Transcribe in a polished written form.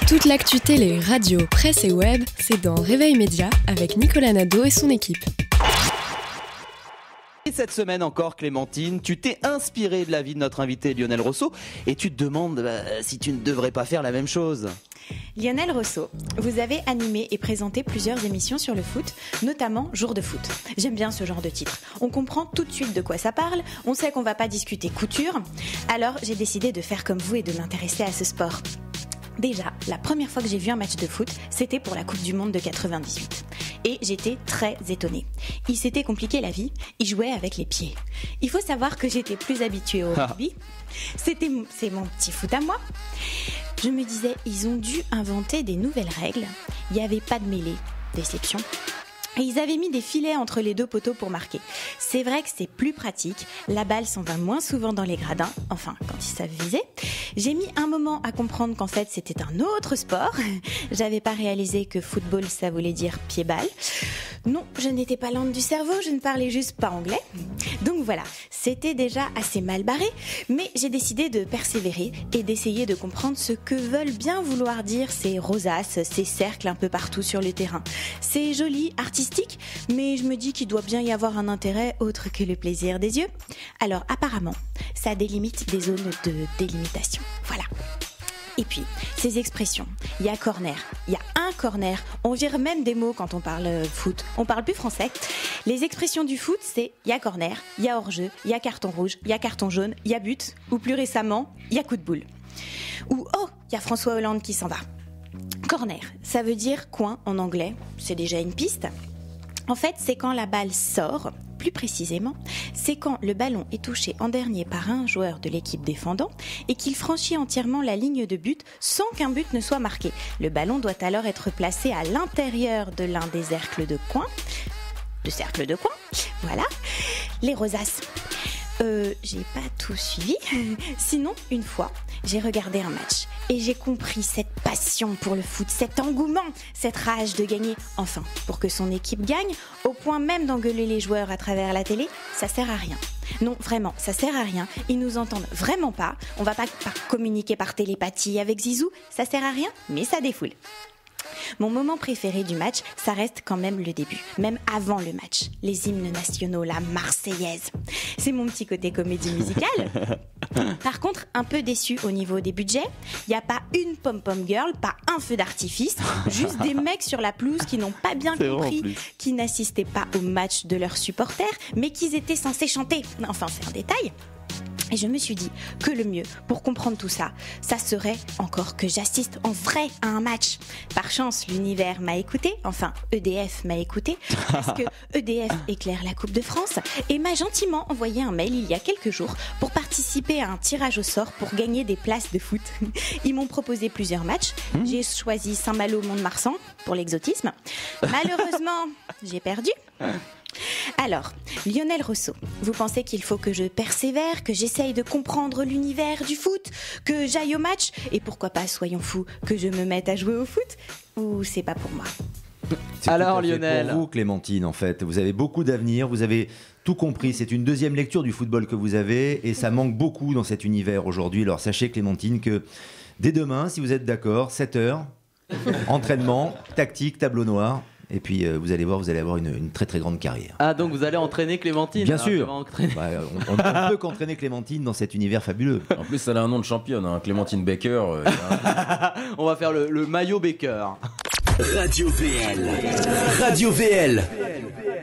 Toute l'actu télé, radio, presse et web, c'est dans Réveil Média avec Nicolas Nadeau et son équipe. Et cette semaine encore, Clémentine, tu t'es inspirée de la vie de notre invité Lionel Rosso et tu te demandes si tu ne devrais pas faire la même chose. Lionel Rosso, vous avez animé et présenté plusieurs émissions sur le foot, notamment Jour de foot. J'aime bien ce genre de titre. On comprend tout de suite de quoi ça parle, on sait qu'on va pas discuter couture. Alors j'ai décidé de faire comme vous et de m'intéresser à ce sport. Déjà, la première fois que j'ai vu un match de foot, c'était pour la Coupe du Monde de 98. Et j'étais très étonnée. Il s'était compliqué la vie, il jouait avec les pieds. Il faut savoir que j'étais plus habituée au rugby. C'est mon petit foot à moi. Je me disais, ils ont dû inventer des nouvelles règles. Il n'y avait pas de mêlée. Déception. Et ils avaient mis des filets entre les deux poteaux pour marquer. C'est vrai que c'est plus pratique, la balle s'en va moins souvent dans les gradins, enfin quand ils savent viser. J'ai mis un moment à comprendre qu'en fait c'était un autre sport. J'avais pas réalisé que football ça voulait dire pied-balle. Non, je n'étais pas lente du cerveau, je ne parlais juste pas anglais. Donc voilà, c'était déjà assez mal barré, mais j'ai décidé de persévérer et d'essayer de comprendre ce que veulent bien vouloir dire ces rosaces, ces cercles un peu partout sur le terrain. C'est joli, artistique, mais je me dis qu'il doit bien y avoir un intérêt autre que le plaisir des yeux. Alors apparemment, ça délimite des zones de délimitation. Voilà. Et puis, ces expressions, il y a corner, il y a un corner, on vire même des mots quand on parle foot, on parle plus français. Les expressions du foot, c'est il y a corner, il y a hors-jeu, il y a carton rouge, il y a carton jaune, il y a but, ou plus récemment, il y a coup de boule. Ou oh, il y a François Hollande qui s'en va. Corner, ça veut dire coin en anglais, c'est déjà une piste. En fait, c'est quand la balle sort, plus précisément, c'est quand le ballon est touché en dernier par un joueur de l'équipe défendant et qu'il franchit entièrement la ligne de but sans qu'un but ne soit marqué. Le ballon doit alors être placé à l'intérieur de l'un des cercles de coin. Voilà. Les rosaces. J'ai pas tout suivi. Sinon, une fois, j'ai regardé un match et j'ai compris cette passion pour le foot, cet engouement, cette rage de gagner, enfin, pour que son équipe gagne, au point même d'engueuler les joueurs à travers la télé, ça sert à rien. Non, vraiment, ça sert à rien. Ils nous entendent vraiment pas. On va pas communiquer par télépathie avec Zizou, ça sert à rien, mais ça défoule. Mon moment préféré du match, ça reste quand même le début, même avant le match. Les hymnes nationaux, la Marseillaise. C'est mon petit côté comédie musicale. Par contre, un peu déçu au niveau des budgets. Il n'y a pas une pom-pom girl, pas un feu d'artifice, juste des mecs sur la pelouse qui n'ont pas bien compris, qui n'assistaient pas au match de leurs supporters, mais qu'ils étaient censés chanter. Enfin, c'est un détail. Et je me suis dit que le mieux pour comprendre tout ça, ça serait encore que j'assiste en vrai à un match. Par chance, l'univers m'a écouté, enfin EDF m'a écouté, parce que EDF éclaire la Coupe de France et m'a gentiment envoyé un mail il y a quelques jours pour participer à un tirage au sort pour gagner des places de foot. Ils m'ont proposé plusieurs matchs. J'ai choisi Saint-Malo-Mont-de-Marsan pour l'exotisme. Malheureusement, j'ai perdu. Alors, Lionel Rosso, vous pensez qu'il faut que je persévère, que j'essaye de comprendre l'univers du foot, que j'aille au match, et pourquoi pas, soyons fous, que je me mette à jouer au foot, ou c'est pas pour moi? C'est alors tout à fait Lionel, pour vous Clémentine, en fait, vous avez beaucoup d'avenir, vous avez tout compris, c'est une deuxième lecture du football que vous avez, et ça manque beaucoup dans cet univers aujourd'hui. Alors sachez Clémentine que dès demain, si vous êtes d'accord, 7h, entraînement, tactique, tableau noir. Et puis vous allez voir, vous allez avoir une très très grande carrière. Ah donc vous allez entraîner Clémentine? Bien sûr. On ne peut qu'entraîner Clémentine dans cet univers fabuleux. En plus, elle a un nom de championne, hein, Clémentine Baker. On va faire le maillot Baker. Radio VL. Radio VL.